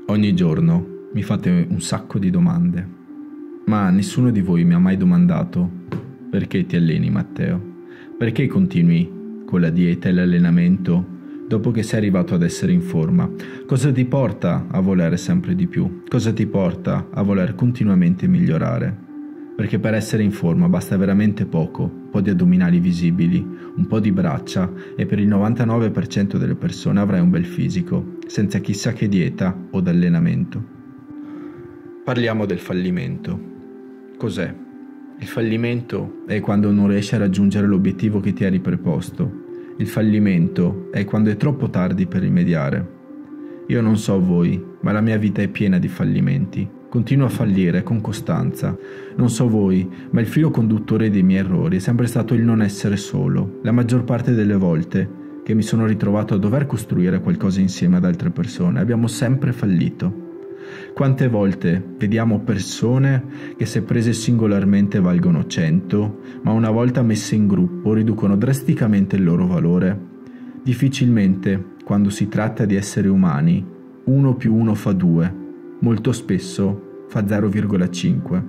Ogni giorno mi fate un sacco di domande, ma nessuno di voi mi ha mai domandato perché ti alleni, Matteo? Perché continui con la dieta e l'allenamento dopo che sei arrivato ad essere in forma? Cosa ti porta a volere sempre di più? Cosa ti porta a voler continuamente migliorare? Perché per essere in forma basta veramente poco, un po' di addominali visibili, un po' di braccia e per il 99% delle persone avrai un bel fisico, senza chissà che dieta o d'allenamento. Parliamo del fallimento. Cos'è? Il fallimento è quando non riesci a raggiungere l'obiettivo che ti eri preposto. Il fallimento è quando è troppo tardi per rimediare. Io non so voi, ma la mia vita è piena di fallimenti. Continuo a fallire con costanza. Non so voi, ma il filo conduttore dei miei errori è sempre stato il non essere solo. La maggior parte delle volte che mi sono ritrovato a dover costruire qualcosa insieme ad altre persone, abbiamo sempre fallito. Quante volte vediamo persone che se prese singolarmente valgono 100, ma una volta messe in gruppo riducono drasticamente il loro valore? Difficilmente, quando si tratta di esseri umani, 1 più 1 fa 2. Molto spesso fa 0,5.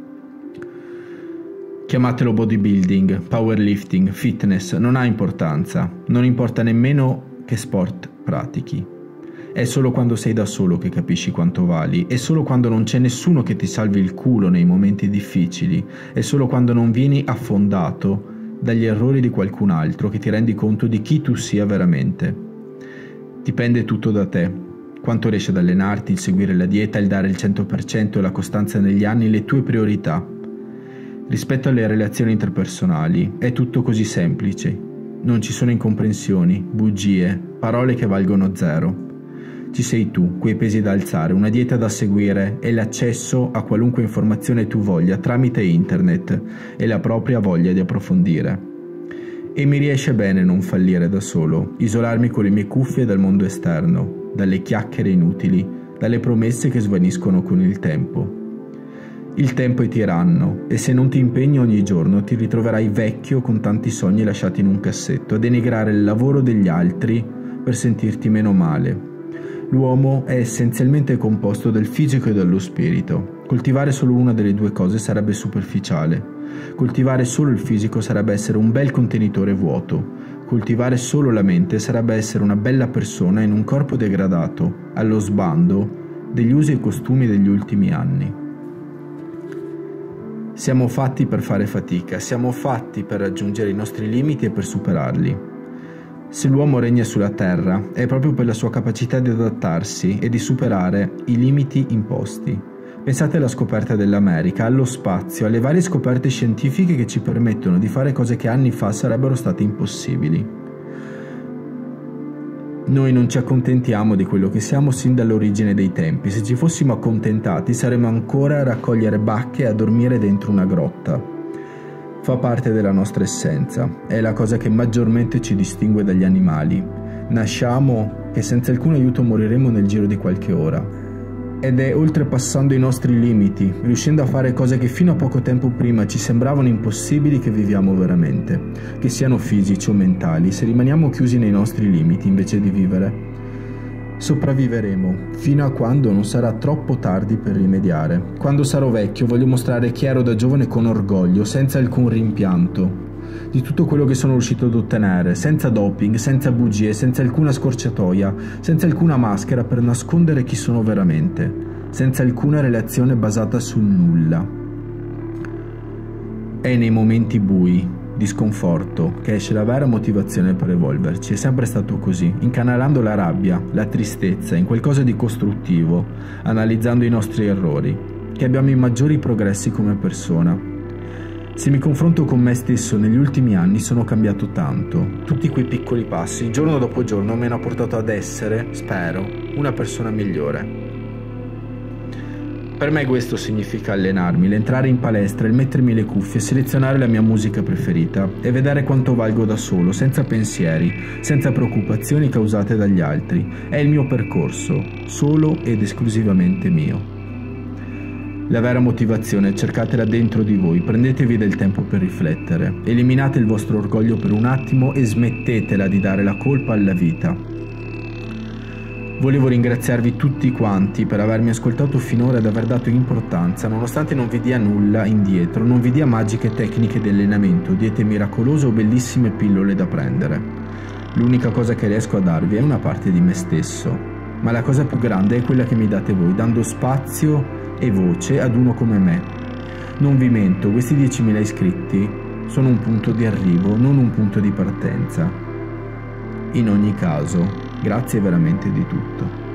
Chiamatelo bodybuilding, powerlifting, fitness, non ha importanza. Non importa nemmeno che sport pratichi. È solo quando sei da solo che capisci quanto vali. È solo quando non c'è nessuno che ti salvi il culo nei momenti difficili. È solo quando non vieni affondato dagli errori di qualcun altro che ti rendi conto di chi tu sia veramente. Dipende tutto da te. Quanto riesci ad allenarti, il seguire la dieta, il dare il 100% e la costanza negli anni, le tue priorità. Rispetto alle relazioni interpersonali, è tutto così semplice. Non ci sono incomprensioni, bugie, parole che valgono 0. Ci sei tu, quei pesi da alzare, una dieta da seguire e l'accesso a qualunque informazione tu voglia tramite internet e la propria voglia di approfondire. E mi riesce bene non fallire da solo, isolarmi con le mie cuffie dal mondo esterno, dalle chiacchiere inutili, dalle promesse che svaniscono con il tempo. Il tempo è tiranno e se non ti impegni ogni giorno ti ritroverai vecchio con tanti sogni lasciati in un cassetto a denigrare il lavoro degli altri per sentirti meno male. L'uomo è essenzialmente composto dal fisico e dallo spirito. Coltivare solo una delle due cose sarebbe superficiale. Coltivare solo il fisico sarebbe essere un bel contenitore vuoto. Coltivare solo la mente sarebbe essere una bella persona in un corpo degradato, allo sbando degli usi e costumi degli ultimi anni. Siamo fatti per fare fatica, siamo fatti per raggiungere i nostri limiti e per superarli. Se l'uomo regna sulla terra è proprio per la sua capacità di adattarsi e di superare i limiti imposti. Pensate alla scoperta dell'America, allo spazio, alle varie scoperte scientifiche che ci permettono di fare cose che anni fa sarebbero state impossibili. Noi non ci accontentiamo di quello che siamo sin dall'origine dei tempi. Se ci fossimo accontentati saremmo ancora a raccogliere bacche e a dormire dentro una grotta. Fa parte della nostra essenza, è la cosa che maggiormente ci distingue dagli animali. Nasciamo che senza alcun aiuto moriremo nel giro di qualche ora. Ed è oltrepassando i nostri limiti, riuscendo a fare cose che fino a poco tempo prima ci sembravano impossibili, che viviamo veramente, che siano fisici o mentali. Se rimaniamo chiusi nei nostri limiti invece di vivere, sopravviveremo fino a quando non sarà troppo tardi per rimediare. Quando sarò vecchio voglio mostrare chi ero da giovane con orgoglio, senza alcun rimpianto di tutto quello che sono riuscito ad ottenere, senza doping, senza bugie, senza alcuna scorciatoia, senza alcuna maschera per nascondere chi sono veramente, senza alcuna relazione basata sul nulla. È nei momenti bui, di sconforto, che esce la vera motivazione per evolverci. È sempre stato così, incanalando la rabbia, la tristezza in qualcosa di costruttivo, analizzando i nostri errori, che abbiamo i maggiori progressi come persona. Se mi confronto con me stesso negli ultimi anni sono cambiato tanto. Tutti quei piccoli passi, giorno dopo giorno, mi hanno portato ad essere, spero, una persona migliore. Per me questo significa allenarmi, l'entrare in palestra, il mettermi le cuffie, selezionare la mia musica preferita e vedere quanto valgo da solo, senza pensieri, senza preoccupazioni causate dagli altri. È il mio percorso, solo ed esclusivamente mio. La vera motivazione cercatela dentro di voi, prendetevi del tempo per riflettere, eliminate il vostro orgoglio per un attimo e smettetela di dare la colpa alla vita. Volevo ringraziarvi tutti quanti per avermi ascoltato finora ed aver dato importanza, nonostante non vi dia nulla indietro, non vi dia magiche tecniche di allenamento, diete miracolose o bellissime pillole da prendere. L'unica cosa che riesco a darvi è una parte di me stesso, ma la cosa più grande è quella che mi date voi, dando spazio e voce ad uno come me. Non vi mento, questi 10.000 iscritti sono un punto di arrivo, non un punto di partenza. In ogni caso, grazie veramente di tutto.